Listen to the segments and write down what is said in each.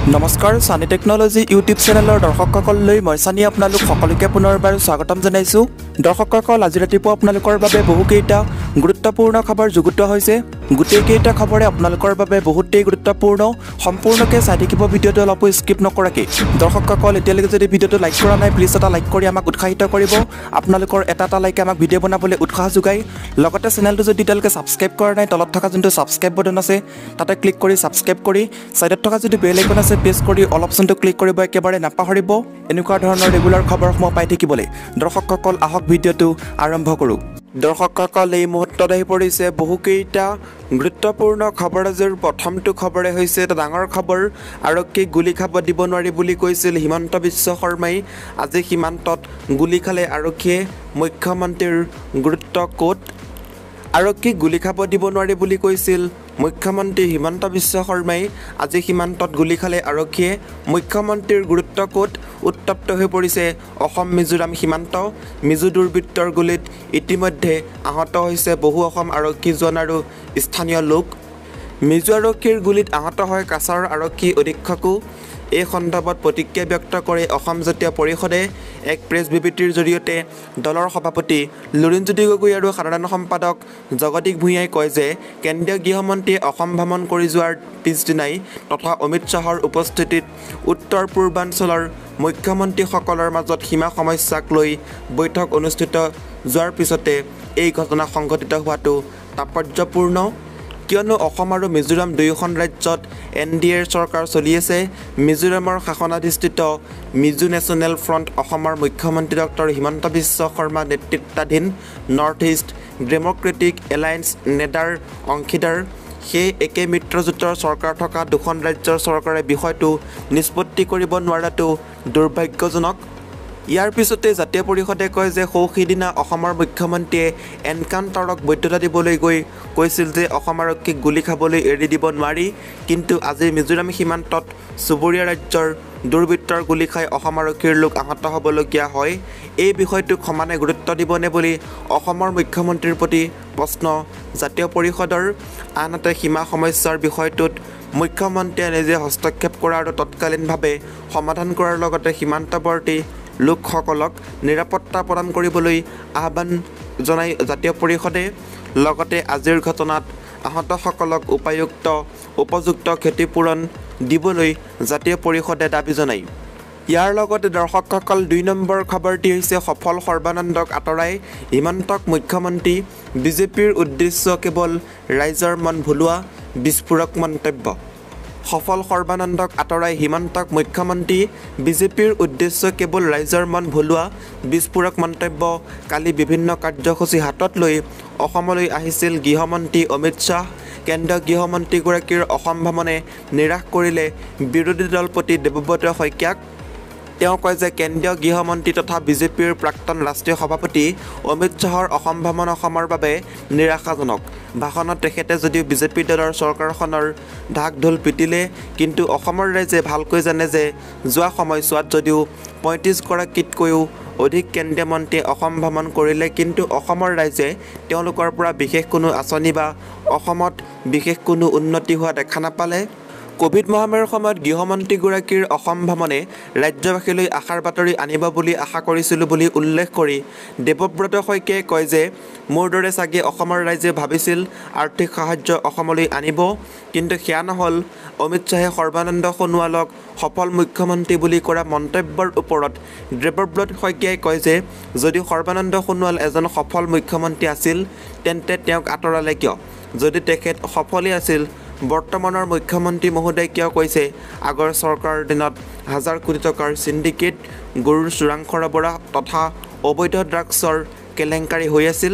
নমস্কাৰ সানি technology YouTube চেনেলৰ দৰ্শকসকললৈ মই সানি আপোনালোক সকলোকে পুনৰবাৰ স্বাগতম জনাইছো। দৰ্শকসকল আজি ৰাতিপুৱা আপোনালোকৰ বাবে বহুকেইটা গুৰুত্বপূৰ্ণ খবৰ যুগুতোৱা হৈছে। গোটেইকেইটা খবৰে আপোনালোকৰ বাবে বহুতেই গুৰুত্বপূৰ্ণ। সম্পূৰ্ণকৈ চাই থাকিব ভিডিঅ'টো অলপো স্কিপ নকৰাকৈ। দৰ্শকসকল এতিয়ালৈকে যদি ভিডিঅ'টো লাইক কৰা নাই প্লিজ এটা লাইক কৰি আমাক উৎসাহিত কৰিব। আপোনালোকৰ এটা লাইকে আমাক ভিডিঅ' বনাবলৈ উৎসাহ যোগায়। লগতে চেনেলটো যদি এতিয়ালৈকে ছাবস্ক্ৰাইব কৰা নাই তলত থকা যোনটো ছাবস্ক্ৰাইব বটন আছে তাতে ক্লিক কৰি ছাবস্ক্ৰাইব কৰি সাইডত থকা যদি বেল আইকন আছে প্ৰেছ কৰি অল অপশ্যনটো ক্লিক কৰিব একেবাৰে নাপাহৰিব এনেকুৱা ধৰণৰ ৰেগুলাৰ খবৰসমূহ পাই থাকিবলৈ। দৰ্শকসকল আহক ভিডিঅ'টো আৰম্ভ কৰোঁ। দৰ্শকসকল এই মুহূৰ্তত আহি পৰিছে বহুকেইটা গুৰুত্বপূৰ্ণ খবৰ। আজিৰ প্ৰথমটো খবৰে হৈছে এটা ডাঙৰ খবৰ। আৰক্ষীক গুলী খাব দিব নোৱাৰি বুলি কৈছিল হিমন্ত বিশ্ব শৰ্মাই। আজি সীমান্তত গুলী খালে আৰক্ষীয়ে, মুখ্যমন্ত্ৰীৰ গুৰুত্ব ক'ত? আৰক্ষীক গুলী খাব দিব নোৱাৰি বুলি কৈছিল মুখ্যমন্ত্ৰী হিমন্ত বিশ্ব শৰ্মাই। আজি সীমান্তত গুলী খালে আৰক্ষীয়ে, মুখ্যমন্ত্ৰীৰ গুৰুত্ব ক'ত? উত্তপ্ত হৈ পৰিছে অসম মিজোৰাম সীমান্ত। মিজো দুৰ্বৃত্তৰ গুলীত ইতিমধ্যে আহত হৈছে বহু অসম আৰক্ষী জোৱান আৰু স্থানীয় লোক। মিজো আৰক্ষীৰ গুলীত আহত হয় কাছাৰৰ আৰক্ষী অধীক্ষকো। এই সন্দৰ্ভত প্ৰতিক্ৰিয়া ব্যক্ত কৰে অসম জাতীয় পৰিষদে। এক প্ৰেছ বিবৃতিৰ জৰিয়তে দলৰ সভাপতি লুৰিণজ্যোতি গগৈ আৰু সাধাৰণ সম্পাদক জগদীশ ভূঞাই কয় যে কেন্দ্ৰীয় গৃহমন্ত্ৰীয়ে অসম ভ্ৰমণ কৰি যোৱাৰ পিছদিনাই তথা অমিত শ্বাহৰ উপস্থিতিত উত্তৰ পূৰ্বাঞ্চলৰ মুখ্যমন্ত্ৰীসকলৰ মাজত সীমা সমস্যাক লৈ বৈঠক অনুষ্ঠিত যোৱাৰ পিছতে এই ঘটনা সংঘটিত হোৱাটো তাৎপৰ্যপূৰ্ণ। কিয়নো অসম আৰু মিজোৰাম দুয়োখন ৰাজ্যত NDAৰ চৰকাৰ চলি আছে। মিজোৰামৰ শাসনাধিষ্ঠিত মিজো নেশ্যনেল ফ্ৰণ্ট অসমৰ মুখ্যমন্ত্ৰী ডক্টৰ হিমন্ত বিশ্ব শৰ্মা নেতৃত্বাধীন নৰ্থ ইষ্ট ডেম'ক্ৰেটিক এলায়েন্স নেডাৰ অংশীদাৰ। সেই একে মিত্ৰজোঁটৰ চৰকাৰ থকা দুখন ৰাজ্যৰ চৰকাৰে বিষয়টো নিষ্পত্তি কৰিব নোৱাৰাটো দুৰ্ভাগ্যজনক। ইয়াৰ পিছতে জাতীয় পৰিষদে কয় যে সিদিনা অসমৰ মুখ্যমন্ত্ৰীয়ে এনকাউণ্টাৰক বৈধতা দিবলৈ গৈ কৈছিল যে অসম আৰক্ষীক গুলী খাবলৈ এৰি দিব নোৱাৰি। কিন্তু আজি মিজোৰাম সীমান্তত চুবুৰীয়া ৰাজ্যৰ দুৰ্বৃত্তৰ গুলী খাই অসম আৰক্ষীৰ লোক আহত হ'বলগীয়া হয়। এই বিষয়টোক সমানে গুৰুত্ব দিবনে বুলি অসমৰ মুখ্যমন্ত্ৰীৰ প্ৰতি প্ৰশ্ন জাতীয় পৰিষদৰ। আনহাতে সীমা সমস্যাৰ বিষয়টোত মুখ্যমন্ত্ৰীয়ে নিজে হস্তক্ষেপ কৰা আৰু তৎকালীনভাৱে সমাধান কৰাৰ লগতে সীমান্তৱৰ্তী লোকসকলক নিৰাপত্তা প্ৰদান কৰিবলৈ আহ্বান জনাই জাতীয় পৰিষদে। লগতে আজিৰ ঘটনাত আহতসকলক উপযুক্ত ক্ষতিপূৰণ দিবলৈ জাতীয় পৰিষদে দাবী জনায়। ইয়াৰ লগতে দৰ্শকসকল ২ নম্বৰ খবৰটি হৈছে সফল সৰ্বানন্দক আঁতৰাই হিমন্তক মুখ্যমন্ত্ৰী। বিজেপিৰ উদ্দেশ্য কেৱল ৰাইজৰ মন ভুলোৱা, বিস্ফোৰক মন্তব্য। সফল সৰ্বানন্দক আঁতৰাই হিমন্তক মুখ্যমন্ত্ৰী। বিজেপিৰ উদ্দেশ্য কেৱল ৰাইজৰ মন ভুলোৱা, বিস্ফোৰক মন্তব্য। কালি বিভিন্ন কাৰ্যসূচী হাতত লৈ অসমলৈ আহিছিল গৃহমন্ত্ৰী অমিত শ্বাহ। কেন্দ্ৰীয় গৃহমন্ত্ৰীগৰাকীৰ অসম ভ্ৰমণে নিৰাশ কৰিলে বিৰোধী দলপতি দেৱব্ৰত শইকীয়াক। তেওঁ কয় যে কেন্দ্ৰীয় গৃহমন্ত্ৰী তথা বিজেপিৰ প্ৰাক্তন ৰাষ্ট্ৰীয় সভাপতি অমিত শ্বাহৰ অসম ভ্ৰমণ অসমৰ বাবে নিৰাশাজনক। ভাষণত তেখেতে যদিও বিজেপি দলৰ চৰকাৰখনৰ ঢাক ঢোল পিটিলে, কিন্তু অসমৰ ৰাইজে ভালকৈ জানে যে যোৱা সময়ছোৱাত যদিও ৩৫গৰাকীতকৈও অধিক কেন্দ্ৰীয় মন্ত্ৰীয়ে অসম ভ্ৰমণ কৰিলে, কিন্তু অসমৰ ৰাইজে তেওঁলোকৰ পৰা বিশেষ কোনো আঁচনি বা অসমত বিশেষ কোনো উন্নতি হোৱা দেখা নাপালে। কোভিড মহামাৰীৰ সময়ত গৃহমন্ত্ৰীগৰাকীৰ অসম ভ্ৰমণে ৰাজ্যবাসীলৈ আশাৰ বাতৰি আনিব বুলি আশা কৰিছিলোঁ বুলি উল্লেখ কৰি দেৱব্ৰত শইকীয়াই কয় যে মোৰ দৰে চাগে অসমৰ ৰাইজে ভাবিছিল আৰ্থিক সাহায্য অসমলৈ আনিব, কিন্তু সেয়া নহ'ল। অমিত শ্বাহে সৰ্বানন্দ সোণোৱালক সফল মুখ্যমন্ত্ৰী বুলি কৰা মন্তব্যৰ ওপৰত দেৱব্ৰত শইকীয়াই কয় যে যদি সৰ্বানন্দ সোণোৱাল এজন সফল মুখ্যমন্ত্ৰী আছিল তেন্তে তেওঁক আঁতৰালে কিয়? যদি তেখেত সফলেই আছিল বৰ্তমানৰ মুখ্যমন্ত্ৰী মহোদয় কিয় কৈছে আগৰ চৰকাৰৰ দিনত হাজাৰ কোটি টকাৰ চিণ্ডিকেট, গৰুৰ চোৰাং সৰবৰাহ তথা অবৈধ ড্ৰাগছৰ কেলেংকাৰী হৈ আছিল?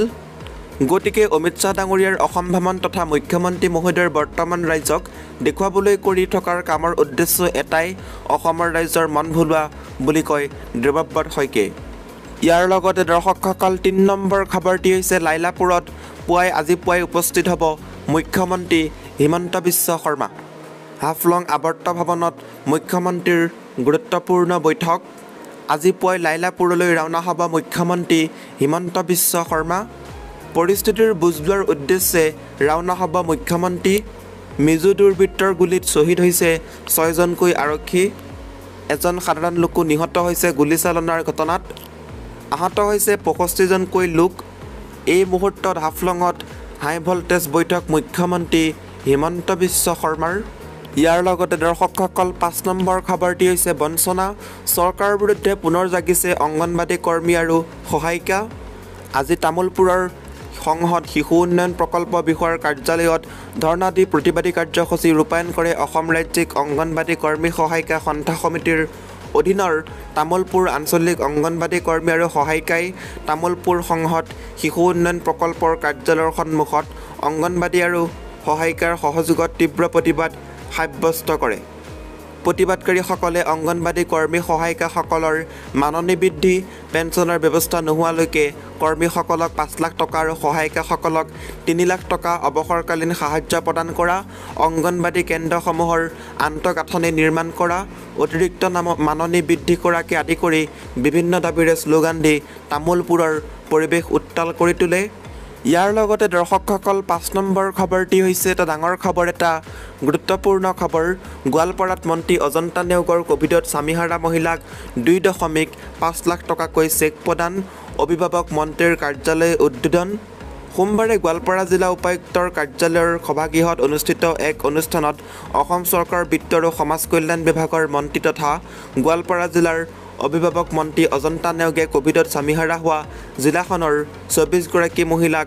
গতিকে অমিত শ্বাহ ডাঙৰীয়াৰ অসম ভ্ৰমণ তথা মুখ্যমন্ত্ৰী মহোদয়ৰ বৰ্তমান ৰাইজক দেখুৱাবলৈ কৰি থকাৰ কামৰ উদ্দেশ্য এটাই, অসমৰ ৰাইজৰ মন ভুলোৱা বুলি কয় দেৱব্ৰত শইকীয়াই। ইয়াৰ লগতে দৰ্শকসকল ৩ নম্বৰ খবৰটি হৈছে লাইলাপুৰত আজি পুৱাই উপস্থিত হ'ব মুখ্যমন্ত্ৰী হিমন্ত বিশ্ব শৰ্মা। হাফলং আৱৰ্ত ভৱনত মুখ্যমন্ত্ৰীৰ গুৰুত্বপূৰ্ণ বৈঠক। আজি পুৱাই লাইলাপুৰলৈ ৰাওনা হ'ব মুখ্যমন্ত্ৰী হিমন্ত বিশ্ব শৰ্মা। পৰিস্থিতিৰ বুজ লোৱাৰ উদ্দেশ্যে ৰাওনা হ'ব মুখ্যমন্ত্ৰী। মিজো দুৰ্বৃত্তৰ গুলীত শ্বহীদ হৈছে 6জনকৈ আৰক্ষী। এজন সাধাৰণ লোকো নিহত হৈছে গুলীচালনাৰ ঘটনাত। আহত হৈছে 65জনকৈ লোক। এই মুহূৰ্তত হাফলঙত হাই ভল্টেজ বৈঠক মুখ্যমন্ত্ৰী হিমন্ত বিশ্ব শৰ্মাৰ। ইয়াৰ লগতে দৰ্শকসকল 5 নম্বৰ খবৰটি হৈছে বঞ্চনা, চৰকাৰৰ বিৰুদ্ধে পুনৰ জাগিছে অংগনবাদী কৰ্মী আৰু সহায়িকা। আজি তামোলপুৰৰ সংসদ শিশু উন্নয়ন প্ৰকল্প বিষয়াৰ কাৰ্যালয়ত ধৰ্ণা দি প্ৰতিবাদী কাৰ্যসূচী ৰূপায়ণ কৰে অসম ৰাজ্যিক অংগনবাদী কৰ্মী সহায়িকা সন্থা সমিতিৰ অধীনৰ তামোলপুৰ আঞ্চলিক অংগনবাদী কৰ্মী আৰু সহায়িকাই তামোলপুৰ সংসদ শিশু উন্নয়ন প্ৰকল্পৰ কাৰ্যালয়ৰ সন্মুখত অংগনবাদী আৰু সহায়িকাৰ সহযোগত তীব্ৰ প্ৰতিবাদ সাব্যস্ত কৰে। প্ৰতিবাদকাৰীসকলে অংগনবাদী কৰ্মী সহায়িকাসকলৰ মাননি বৃদ্ধি, পেঞ্চনৰ ব্যৱস্থা নোহোৱালৈকে কৰ্মীসকলক 5 লাখ টকা আৰু সহায়িকাসকলক 3 লাখ টকা অৱসৰকালীন সাহায্য প্ৰদান কৰা, অংগনবাদী কেন্দ্ৰসমূহৰ আন্তঃগাঁথনি নিৰ্মাণ কৰা, অতিৰিক্ত মাননি বৃদ্ধি কৰাকে আদি কৰি বিভিন্ন দাবীৰে শ্লোগান দি তামোলপুৰৰ পৰিৱেশ উত্তাল কৰি তোলে। ইয়াৰ লগতে দৰ্শকসকল 5 নম্বৰ খবৰটি হৈছে এটা ডাঙৰ খবৰ, এটা গুৰুত্বপূৰ্ণ খবৰ। গোৱালপাৰাত মন্ত্ৰী অজন্তা নেওগৰ কোভিডত স্বামীহাৰা মহিলাক 2.5 লাখ টকাকৈ চেক প্ৰদান, অভিভাৱক মন্ত্ৰীৰ কাৰ্যালয় উদ্বোধন। সোমবাৰে গোৱালপাৰা জিলা উপায়ুক্তৰ কাৰ্যালয়ৰ সভাগৃহত অনুষ্ঠিত এক অনুষ্ঠানত অসম চৰকাৰৰ বিত্ত আৰু সমাজ কল্যাণ বিভাগৰ মন্ত্ৰী তথা গোৱালপাৰা জিলাৰ অভিভাৱক মন্ত্ৰী অজন্তা নেওগে কোভিডত স্বামীহাৰা হোৱা জিলাখনৰ 24গৰাকী মহিলাক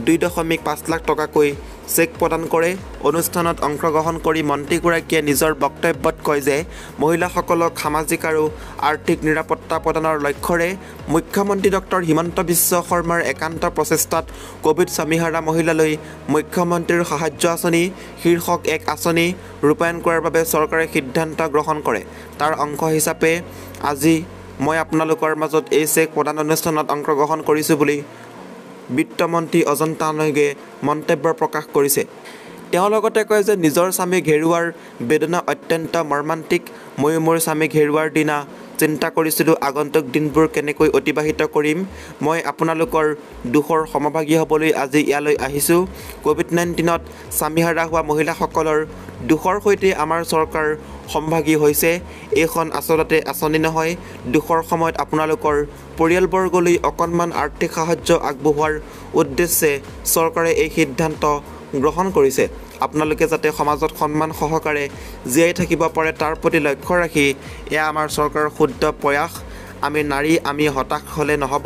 2.5 লাখ টকাকৈ চেক প্ৰদান কৰে। অনুষ্ঠানত অংশগ্ৰহণ কৰি মন্ত্ৰীগৰাকীয়ে নিজৰ বক্তব্যত কয় যে মহিলাসকলক সামাজিক আৰু আৰ্থিক নিৰাপত্তা প্ৰদানৰ লক্ষ্যৰে মুখ্যমন্ত্ৰী ডক্টৰ হিমন্ত বিশ্ব শৰ্মাৰ একান্ত প্ৰচেষ্টাত কোভিড স্বামীহাৰা মহিলালৈ মুখ্যমন্ত্ৰীৰ সাহায্য আঁচনি শীৰ্ষক এক আঁচনি ৰূপায়ণ কৰাৰ বাবে চৰকাৰে সিদ্ধান্ত গ্ৰহণ কৰে। তাৰ অংশ হিচাপে আজি মই আপোনালোকৰ মাজত এই চেক প্ৰদান অনুষ্ঠানত অংশগ্ৰহণ কৰিছোঁ বুলি বিত্তমন্ত্ৰী অজন্তা নেওগে মন্তব্য প্ৰকাশ কৰিছে। তেওঁ লগতে কয় যে নিজৰ স্বামীক হেৰুৱাৰ বেদনা অত্যন্ত মৰ্মান্তিক। ময়ো মোৰ স্বামীক হেৰুৱাৰ দিনা চিন্তা কৰিছিলোঁ আগন্তুক দিনবোৰ কেনেকৈ অতিবাহিত কৰিম। মই আপোনালোকৰ দুখৰ সমভাগী হ'বলৈ আজি ইয়ালৈ আহিছোঁ। কোভিড-19ত স্বামীহাৰা হোৱা মহিলাসকলৰ দুখৰ সৈতে আমাৰ চৰকাৰ সমভাগী হৈছে। এইখন আচলতে আঁচনি নহয়। দুখৰ সময়ত আপোনালোকৰ পৰিয়ালবৰ্গলৈ অকণমান আৰ্থিক সাহায্য আগবঢ়োৱাৰ উদ্দেশ্যে চৰকাৰে এই সিদ্ধান্ত গ্ৰহণ কৰিছে। আপোনালোকে যাতে সমাজত সন্মান সহকাৰে জীয়াই থাকিব পাৰে তাৰ প্ৰতি লক্ষ্য ৰাখি এয়া আমাৰ চৰকাৰৰ শুদ্ধ প্ৰয়াস। আমি নাৰী, আমি হতাশ হ'লে নহ'ব।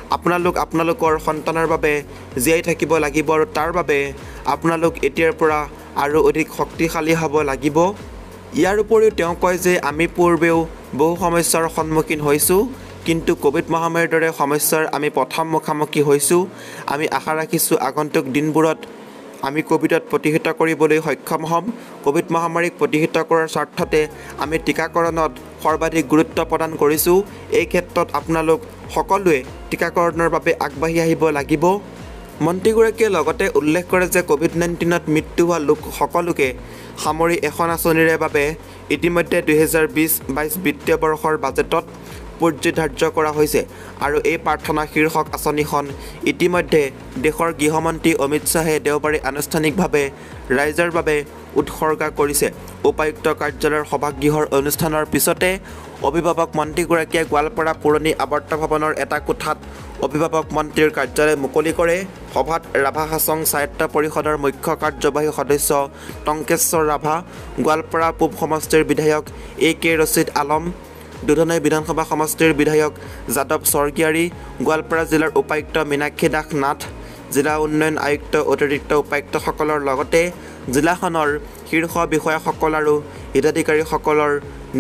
আপোনালোকৰ সন্তানৰ বাবে জীয়াই থাকিব লাগিব আৰু তাৰ বাবে আপোনালোক এতিয়াৰ পৰা আৰু অধিক শক্তিশালী হ'ব লাগিব। ইয়াৰ উপৰিও তেওঁ কয় যে আমি পূৰ্বেও বহু সমস্যাৰ সন্মুখীন হৈছোঁ, কিন্তু কোভিড মহামাৰীৰ দৰে সমস্যাৰ আমি প্ৰথম মুখামুখি হৈছোঁ। আমি আশা ৰাখিছোঁ আগন্তুক দিনবোৰত আমি কোভিডত প্ৰতিহত কৰিবলৈ সক্ষম হ'ম। কোভিড মহামাৰীক প্ৰতিহত কৰাৰ স্বাৰ্থতে আমি টীকাকৰণত সৰ্বাধিক গুৰুত্ব প্ৰদান কৰিছোঁ। এই ক্ষেত্ৰত আপোনালোক সকলোৱে টীকাকৰণৰ বাবে আগবাঢ়ি আহিব লাগিব। মন্ত্ৰীগৰাকীয়ে লগতে উল্লেখ কৰে যে কোভিড-19ত মৃত্যু হোৱা লোক সকলোকে সামৰি এখন আঁচনিৰে বাবে ইতিমধ্যে 2020-22 বিত্তীয় বৰ্ষৰ বাজেটত পুঁজি ধাৰ্য কৰা হৈছে আৰু এই প্ৰাৰ্থনা শীৰ্ষক আঁচনিখন ইতিমধ্যে দেশৰ গৃহমন্ত্ৰী অমিত শ্বাহে দেওবাৰে আনুষ্ঠানিকভাৱে ৰাইজৰ বাবে উৎসৰ্গা কৰিছে। উপায়ুক্ত কাৰ্যালয়ৰ সভাগৃহৰ অনুষ্ঠানৰ পিছতে অভিভাৱক মন্ত্ৰীগৰাকীয়ে গোৱালপাৰা পুৰণি আৱৰ্ত ভৱনৰ এটা কোঠাত অভিভাৱক মন্ত্ৰীৰ কাৰ্যালয় মুকলি কৰে। সভাত ৰাভা হাছং স্বায়ত্ত পৰিষদৰ মুখ্য কাৰ্যবাহী সদস্য টংকেশ্বৰ ৰাভা, গোৱালপাৰা পূব সমষ্টিৰ বিধায়ক AK ৰছিদ আলম, দুধনৈ বিধানসভা সমষ্টিৰ বিধায়ক যাদৱ স্বৰ্গীয়াৰী, গোৱালপাৰা জিলাৰ উপায়ুক্ত মীনাক্ষী দাস নাথ, জিলা উন্নয়ন আয়ুক্ত, অতিৰিক্ত উপায়ুক্তসকলৰ লগতে জিলাখনৰ শীৰ্ষ বিষয়াসকল আৰু হিতাধিকাৰীসকলৰ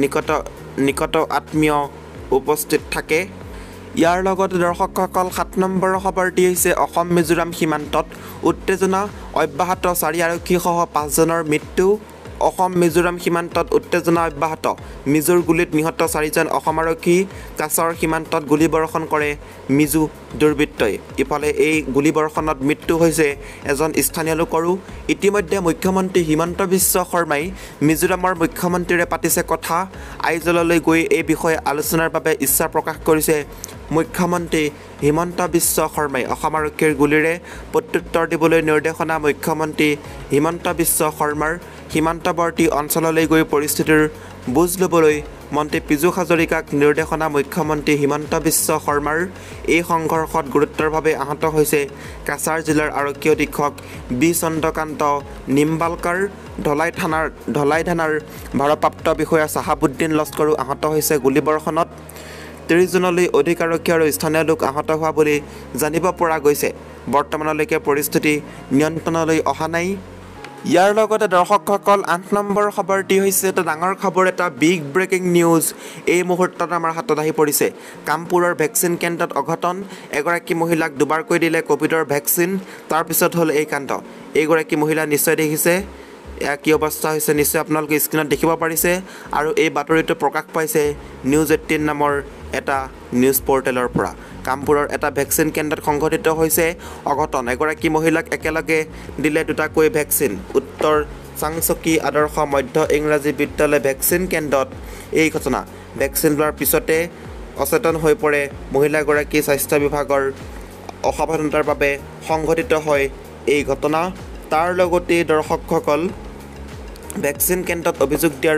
নিকট আত্মীয় উপস্থিত থাকে। ইয়াৰ লগতে দৰ্শকসকল 7 নম্বৰ খবৰটি হৈছে অসম মিজোৰাম সীমান্তত উত্তেজনা অব্যাহত, 4 আৰক্ষীসহ 5 জনৰ মৃত্যু। অসম মিজোৰাম সীমান্তত উত্তেজনা অব্যাহত, মিজোৰ গুলীত নিহত 4জন অসম আৰক্ষী। কাছাৰ সীমান্তত গুলীবৰ্ষণ কৰে মিজো দুৰ্বৃত্তই। ইফালে এই গুলীবৰ্ষণত মৃত্যু হৈছে এজন স্থানীয় লোকৰো। ইতিমধ্যে মুখ্যমন্ত্ৰী হিমন্ত বিশ্ব শৰ্মাই মিজোৰামৰ মুখ্যমন্ত্ৰীৰে পাতিছে কথা। আইজললৈ গৈ এই বিষয়ে আলোচনাৰ বাবে ইচ্ছা প্ৰকাশ কৰিছে মুখ্যমন্ত্ৰী হিমন্ত বিশ্ব শৰ্মাই অসম আৰক্ষীৰ গুলীৰে প্ৰত্যুত্তৰ দিবলৈ নিৰ্দেশনা মুখ্যমন্ত্ৰী হিমন্ত বিশ্ব শৰ্মাৰ সীমান্তৱৰ্তী অঞ্চললৈ গৈ পৰিস্থিতিৰ বুজ ল'বলৈ মন্ত্ৰী পীযুষ হাজৰিকাক নিৰ্দেশনা মুখ্যমন্ত্ৰী হিমন্ত বিশ্ব শৰ্মাৰ এই সংঘৰ্ষত গুৰুতৰভাৱে আহত হৈছে কাছাৰ জিলাৰ আৰক্ষী অধীক্ষক বি চন্দ্ৰকান্ত নিম্বালকাৰ ধলাই থানাৰ ভাৰপ্ৰাপ্ত বিষয়া চাহাবুদ্দিন লস্কৰো আহত হৈছে গুলীবৰ্ষণত 30 জনলৈ অধিক আৰক্ষী আৰু স্থানীয় লোক আহত হোৱা বুলি জানিব পৰা গৈছে বৰ্তমানলৈকে পৰিস্থিতি নিয়ন্ত্ৰণলৈ অহা নাই ইয়াৰ লগতে দৰ্শকসকল 8 নম্বৰ খবৰটি হৈছে এটা ডাঙৰ খবৰ এটা বিগ ব্ৰেকিং নিউজ এই মুহূৰ্তত আমাৰ হাতত আহি পৰিছে কামপুৰৰ ভেকচিন কেন্দ্ৰত অঘটন এগৰাকী মহিলাক দুবাৰকৈ দিলে কোভিডৰ ভেকচিন তাৰ পিছত হ'ল এই কাণ্ড এইগৰাকী মহিলা নিশ্চয় দেখিছে কি অৱস্থা হৈছে নিশ্চয় আপোনালোকে স্ক্ৰীনত দেখিব পাৰিছে আৰু এই বাতৰিটো প্ৰকাশ পাইছে নিউজ 18 নামৰ এটা নিউজ পৰ্টেলৰ পৰা কামপুৰৰ এটা ভেকচিন কেন্দ্ৰত সংঘটিত হৈছে অঘটন এগৰাকী মহিলাক একেলগে দিলে দুটাকৈ ভেকচিন উত্তৰ চাংচকী আদৰ্শ মধ্য ইংৰাজী বিদ্যালয় ভেকচিন কেন্দ্ৰত এই ঘটনা ভেকচিন লোৱাৰ পিছতে অচেতন হৈ পৰে মহিলাগৰাকী স্বাস্থ্য বিভাগৰ অসাৱধানতাৰ বাবে সংঘটিত হয় এই ঘটনা তাৰ লগতে দৰ্শকসকল ভেকচিন কেন্দ্ৰত অভিযোগ দিয়াৰ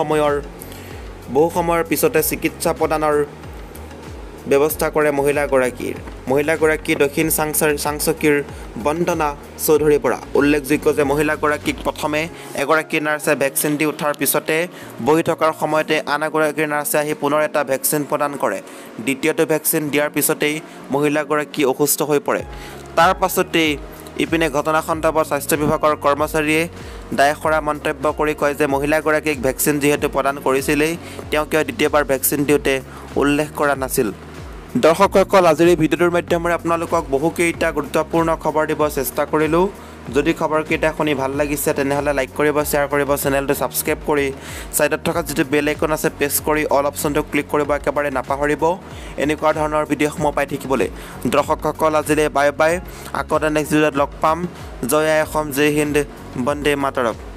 বহু সময়ৰ পিছতে চিকিৎসা প্ৰদানৰ ব্যৱস্থা কৰে মহিলাগৰাকী দক্ষিণ চাংচকীৰ বন্দনা চৌধুৰীৰ পৰা উল্লেখযোগ্য যে মহিলাগৰাকীক প্ৰথমে এগৰাকী নাৰ্ছে ভেকচিন দি উঠাৰ পিছতে বহি থকাৰ সময়তে আন এগৰাকী নাৰ্ছে আহি পুনৰ এটা ভেকচিন প্ৰদান কৰে দ্বিতীয়টো ভেকচিন দিয়াৰ পিছতেই মহিলাগৰাকী অসুস্থ হৈ পৰে তাৰ পাছতেই ইপিনে ঘটনা সন্দৰ্ভত স্বাস্থ্য বিভাগৰ কৰ্মচাৰীয়ে দায়খৰা মন্তব্য কৰি কয় যে মহিলাগৰাকীক ভেকচিন যিহেতু প্ৰদান কৰিছিলেই তেওঁ কিয় দ্বিতীয়বাৰ ভেকচিন দিওঁতে উল্লেখ কৰা নাছিল দৰ্শকসকল আজিৰ এই ভিডিঅ'টোৰ মাধ্যমেৰে আপোনালোকক বহুকেইটা গুৰুত্বপূৰ্ণ খবৰ দিব চেষ্টা কৰিলোঁ যদি খবৰকেইটা শুনি ভাল লাগিছে তেনেহ'লে লাইক কৰিব শ্বেয়াৰ কৰিব চেনেলটো ছাবস্ক্ৰাইব কৰি ছাইডত থকা যিটো বেল আইকন আছে প্ৰেছ কৰি অল অপশ্যনটো ক্লিক কৰিব একেবাৰে নাপাহৰিব এনেকুৱা ধৰণৰ ভিডিঅ'সমূহ পাই থাকিবলৈ দৰ্শকসকল আজিলৈ বাই বাই আকৌ নেক্সট ভিডিঅ'ত লগ পাম জয় আই অসম জয় হিন্দ বন্দে মাতৰম